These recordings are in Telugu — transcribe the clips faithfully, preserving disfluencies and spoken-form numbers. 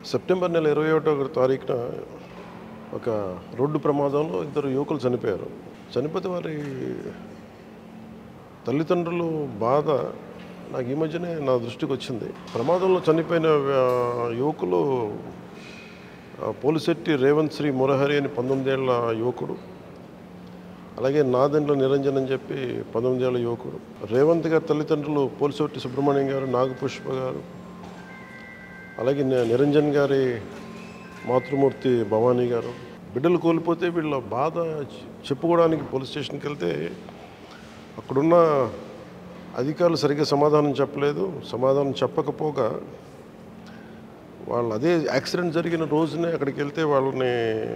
సెప్టెంబర్ నెల ఇరవై ఒకటో తారీఖున ఒక రోడ్డు ప్రమాదంలో ఇద్దరు యువకులు చనిపోయారు. చనిపోతే వారి తల్లిదండ్రులు బాధ నాకు ఈ మధ్యనే నా దృష్టికి వచ్చింది. ప్రమాదంలో చనిపోయిన యువకులు పోలిశెట్టి రేవంత్ శ్రీ మురహరి అని పంతొమ్మిదేళ్ల యువకుడు, అలాగే నాదెండ్ల నిరంజన్ అని చెప్పి పంతొమ్మిదేళ్ల యువకుడు. రేవంత్ గారి తల్లిదండ్రులు పోలిశెట్టి సుబ్రహ్మణ్యం గారు, నాగపుష్ప గారు, అలాగే నిరంజన్ గారి మాతృమూర్తి భవానీ గారు. బిడ్డలు కోల్పోతే వీళ్ళ బాధ చెప్పుకోవడానికి పోలీస్ స్టేషన్కి వెళ్తే అక్కడున్న అధికారులు సరిగ్గా సమాధానం చెప్పలేదు. సమాధానం చెప్పకపోగా వాళ్ళు అదే యాక్సిడెంట్ జరిగిన రోజునే అక్కడికి వెళ్తే వాళ్ళని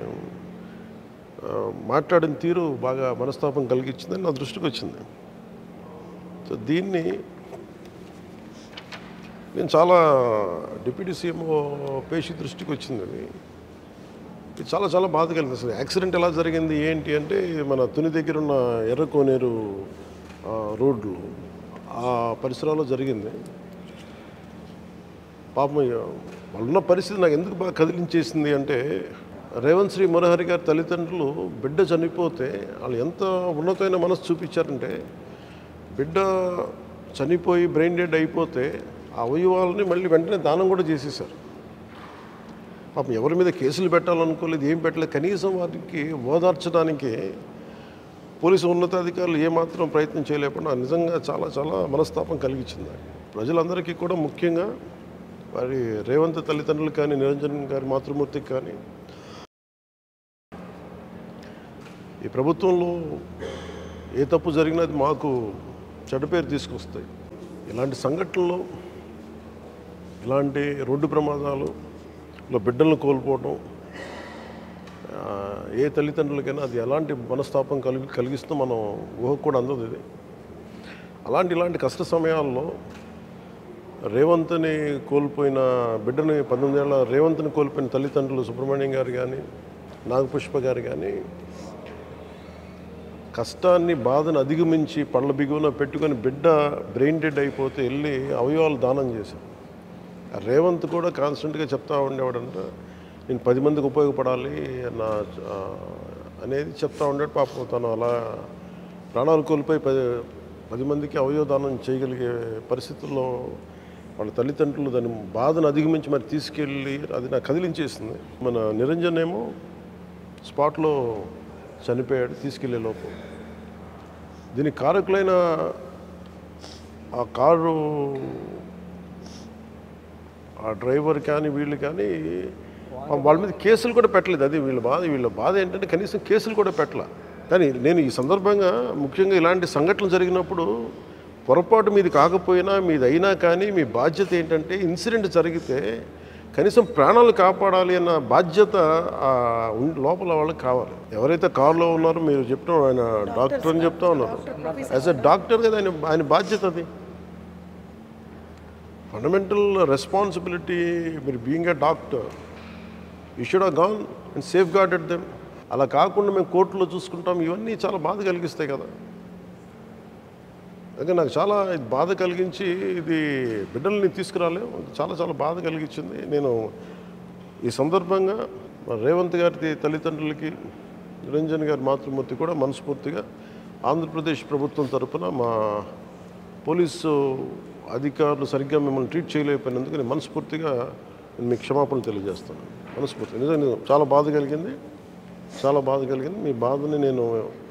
మాట్లాడిన తీరు బాగా మనస్తాపం కలిగించిందని నా దృష్టికి వచ్చింది. సో దీన్ని నేను చాలా డిప్యూటీ సీఎం పేషి దృష్టికి వచ్చింది. అది ఇది చాలా చాలా బాధ కలిగింది. అసలు యాక్సిడెంట్ ఎలా జరిగింది ఏంటి అంటే, మన తుని దగ్గర ఉన్న ఎర్రకోనేరు రోడ్లు ఆ పరిసరాల్లో జరిగింది. పాపం వాళ్ళున్న పరిస్థితి నాకు ఎందుకు బాగా కదిలించేసింది అంటే, రేవంత్ శ్రీ మురహరి గారి తల్లిదండ్రులు బిడ్డ చనిపోతే వాళ్ళు ఎంత ఉన్నతమైన మనసు చూపించారంటే, బిడ్డ చనిపోయి బ్రెయిన్ డెడ్ అయిపోతే ఆ అవయవాలని మళ్ళీ వెంటనే దానం కూడా చేసేసారు. పాపం ఎవరి మీద కేసులు పెట్టాలనుకోలేదు, ఏం పెట్టలేదు. కనీసం వారికి ఓదార్చడానికి పోలీసు ఉన్నతాధికారులు ఏమాత్రం ప్రయత్నం చేయలేకుండా నిజంగా చాలా చాలా మనస్తాపం కలిగించింది. ప్రజలందరికీ కూడా, ముఖ్యంగా వారి రేవంత్ తల్లిదండ్రులు కానీ, నిరంజన్ గారి మాతృమూర్తికి కానీ, ఈ ప్రభుత్వంలో ఏ తప్పు జరిగినా అది మాకు చెడ్డ పేరు తీసుకొస్తాయి. ఇలాంటి సంఘటనలు, ఇలాంటి రోడ్డు ప్రమాదాలులో బిడ్డలను కోల్పోవడం ఏ తల్లిదండ్రులకైనా అది ఎలాంటి మనస్తాపం కలిగి కలిగిస్తూ మనం ఊహకు కూడా అందదు. ఇది అలాంటి ఇలాంటి కష్ట సమయాల్లో రేవంత్ని కోల్పోయిన బిడ్డని, పంతొమ్మిదేళ్ల రేవంత్ని కోల్పోయిన తల్లిదండ్రులు సుబ్రహ్మణ్యం గారు కానీ, నాగపుష్ప గారు కానీ కష్టాన్ని, బాధను అధిగమించి పళ్ళ బిగువన పెట్టుకొని బిడ్డ బ్రెయిన్ డెడ్ అయిపోతే వెళ్ళి అవయవాలు దానం చేశారు. రేవంత్ కూడా కాన్స్టెంట్గా చెప్తా ఉండేవాడంట, నేను పది మందికి ఉపయోగపడాలి నా అనేది చెప్తా ఉండేవాడు. పాపం తను అలా ప్రాణాలు కోల్పోయి పది పది మందికి అవయవ దానం చేయగలిగే పరిస్థితుల్లో వాళ్ళ తల్లిదండ్రులు దాని బాధను అధిగమించి మరి తీసుకెళ్ళి అది నాకు కదిలించేసింది. మన నిరంజన్ ఏమో స్పాట్లో చనిపోయాడు తీసుకెళ్లే లోపు. దీనికి కారకులైన ఆ కారు ఆ డ్రైవర్ కానీ వీళ్ళు కానీ వాళ్ళ మీద కేసులు కూడా పెట్టలేదు. అది వీళ్ళ బాధ. వీళ్ళ బాధ ఏంటంటే కనీసం కేసులు కూడా పెట్టలే. కానీ నేను ఈ సందర్భంగా ముఖ్యంగా ఇలాంటి సంఘటనలు జరిగినప్పుడు పొరపాటు మీది కాకపోయినా, మీది అయినా కానీ మీ బాధ్యత ఏంటంటే, ఇన్సిడెంట్ జరిగితే కనీసం ప్రాణాలు కాపాడాలి అన్న బాధ్యత లోపల వాళ్ళకి కావాలి. ఎవరైతే కారులో ఉన్నారో మీరు చెప్పిన ఆయన డాక్టర్ అని చెప్తా ఉన్నారు. యాజ్ ఎ డాక్టర్ కదా ఆయన ఆయన బాధ్యత అది. ఫండమెంటల్ రెస్పాన్సిబిలిటీ, మీరు being a doctor you should have gone and safeguarded them. అలా కాకుండా మేము కోర్టులో చూసుకుంటాం, ఇవన్నీ చాలా బాధ కలిగిస్తాయి కదా. అందుకే నాకు చాలా బాధ కలిగించి, ఇది బిడ్డల్ని తీసుకురాలేము, చాలా చాలా బాధ కలిగించింది. నేను ఈ సందర్భంగా రేవంత్ గారి తల్లిదండ్రులకి, నిరంజన్ గారి మాతృమూర్తి కూడా మనస్ఫూర్తిగా ఆంధ్రప్రదేశ్ ప్రభుత్వం తరఫున మా పోలీసు అధికారులు సరిగ్గా మిమ్మల్ని ట్రీట్ చేయలేకపోయినందుకు నేను మనస్ఫూర్తిగా నేను మీకు క్షమాపణలు తెలియజేస్తాను. మనస్ఫూర్తిగా నిజంగా చాలా బాధ కలిగింది, చాలా బాధ కలిగింది. మీ బాధని నేను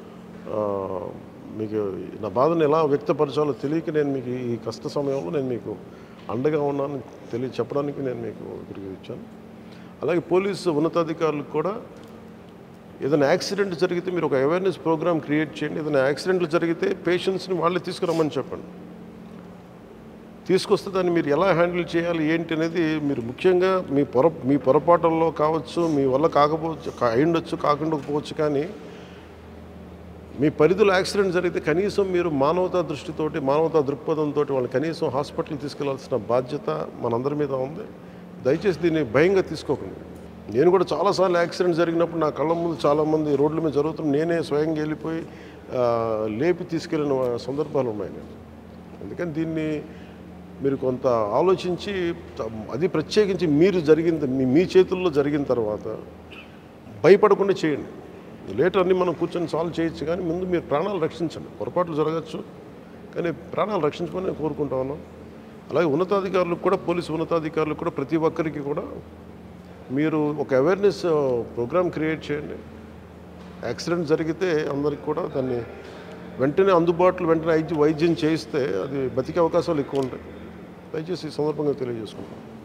మీకు నా బాధను ఎలా వ్యక్తపరచాలో తెలియక నేను మీకు ఈ కష్ట సమయంలో నేను మీకు అండగా ఉన్నాను తెలియ చెప్పడానికి నేను మీకు ఇక్కడికి వచ్చాను. అలాగే పోలీసు ఉన్నతాధికారులకు కూడా ఏదైనా యాక్సిడెంట్ జరిగితే మీరు ఒక అవేర్నెస్ ప్రోగ్రామ్ క్రియేట్ చేయండి. ఏదైనా యాక్సిడెంట్లు జరిగితే పేషెంట్స్ని వాళ్ళే తీసుకురమ్మని చెప్పండి. తీసుకొస్తే దాన్ని మీరు ఎలా హ్యాండిల్ చేయాలి ఏంటి అనేది మీరు ముఖ్యంగా మీ పొర మీ పొరపాటుల్లో కావచ్చు, మీ వల్ల కాకపోవచ్చు, అయ్యుండొచ్చు కాకుండకపోవచ్చు, కానీ మీ పరిధిలో యాక్సిడెంట్ జరిగితే కనీసం మీరు మానవతా దృష్టితోటి, మానవతా దృక్పథంతో వాళ్ళు కనీసం హాస్పిటల్కి తీసుకెళ్లాల్సిన బాధ్యత మనందరి మీద ఉంది. దయచేసి దీన్ని భయంగా తీసుకోకండి. నేను కూడా చాలాసార్లు యాక్సిడెంట్ జరిగినప్పుడు నా కళ్ళ ముందు చాలామంది రోడ్ల మీద జరుగుతున్న నేనే స్వయంగా వెళ్ళిపోయి లేపి తీసుకెళ్ళిన సందర్భాలు ఉన్నాయి. అందుకని దీన్ని మీరు కొంత ఆలోచించి అది ప్రత్యేకించి మీరు జరిగింది మీ మీ చేతుల్లో జరిగిన తర్వాత భయపడకుండా చేయండి. లేటర్ అన్నీ మనం కూర్చొని సాల్వ్ చేయొచ్చు, కానీ ముందు మీరు ప్రాణాలు రక్షించండి. పొరపాట్లు జరగచ్చు, కానీ ప్రాణాలు రక్షించమని నేను కోరుకుంటా ఉన్నాను. అలాగే ఉన్నతాధికారులకు కూడా, పోలీసు ఉన్నతాధికారులకు కూడా, ప్రతి ఒక్కరికి కూడా మీరు ఒక అవేర్నెస్ ప్రోగ్రామ్ క్రియేట్ చేయండి. యాక్సిడెంట్ జరిగితే అందరికి కూడా దాన్ని వెంటనే అందుబాటులో వెంటనే వైద్యం చేయిస్తే అది బతికే అవకాశాలు ఎక్కువ ఉంటాయి. దయచేసి ఈ సందర్భంగా తెలియజేసుకుంటాను.